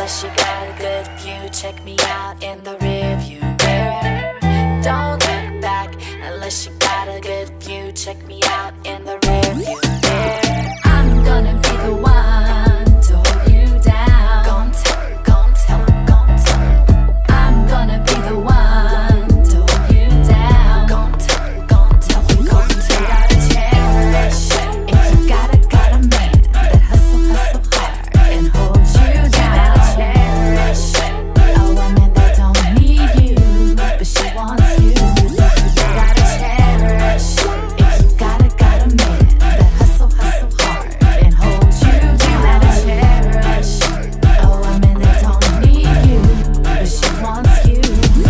Unless you got a good view, check me out in the rearview mirror. Don't look back unless you got a good view, check me out in the rearview mirror. I'm gonna be the one to hold you down. Gon' tell, gon' tell, gon' tell. I'm gonna be the one to hold you down. Gon' tell, gon' tell, gon' tell. You gotta cherish if you got a man that hustle hard and hold you down. You gotta cherish a woman that don't need you, but she wants you. You gotta cherish if you got a man that hustle hard and hold you down. You gotta cherish a woman that don't need you, but she wants you.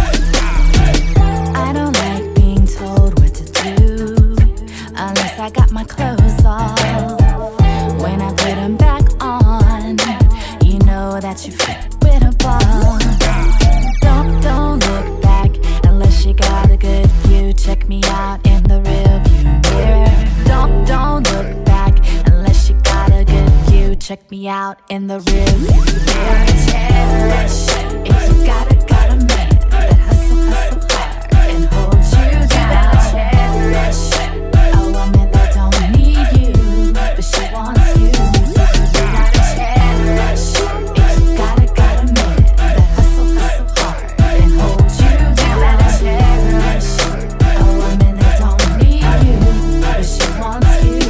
I don't like being told what to do unless I got my clothes off. When I put them back on, you know that you fit with a boss. Don't look back unless you got a good view, check me out in the rearview mirror. Don't look back unless you got a good view, check me out in the rearview mirror. Cherish if you got a man that hustle hard and hold you down. Cherish a woman that don't need you, but she wants you. You gotta cherish if you got a man that hustle hard and hold you down. You gotta cherish a woman that don't need you, but she wants you.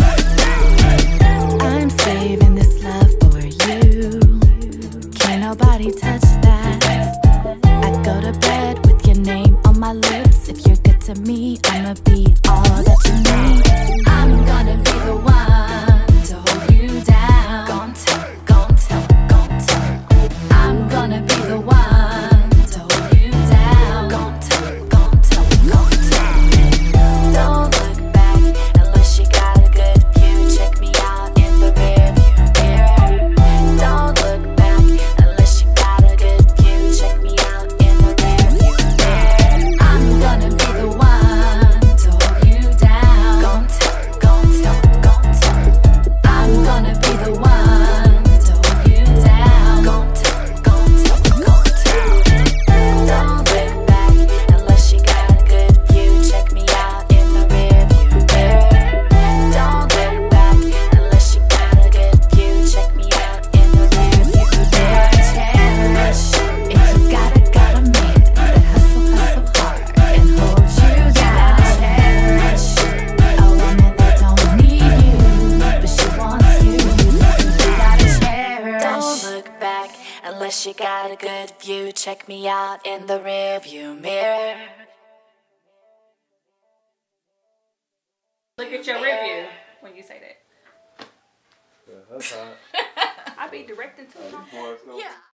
I'm saving this love for you. Can't nobody touch that. I go to bed with your name on my lips. If you're good to me, I'ma be all that you need. I'm gonna be the one to hold you down. Gon' tell, gon' tell, gon' tell. I'm gonna be the one to hold you down. Gon' tell, gon' tell, gon' tell. Don't look back unless you got a good view, check me out in the rearview mirror. Don't look back unless you got a good view, check me out in the rearview mirror. I'm gonna be the one to hold you down. Gon' tell, gon' tell, gon' tell. I'm gonna be the one to hold you down. Gon' tell, gon' tell, gon' tell. Don't look back unless you got a good view, check me out in the rearview mirror. Don't look back unless you got a good view, check me out in the rearview mirror. Cherish if you got a man that hustle hard and hold you down. Cherish a woman that don't need you, but she wants you. You gotta cherish. Don't look back unless you got a good view, check me out in the rearview mirror. Look at your review when you say that. Yeah, that's hot. I be directing too. Before it's Yeah.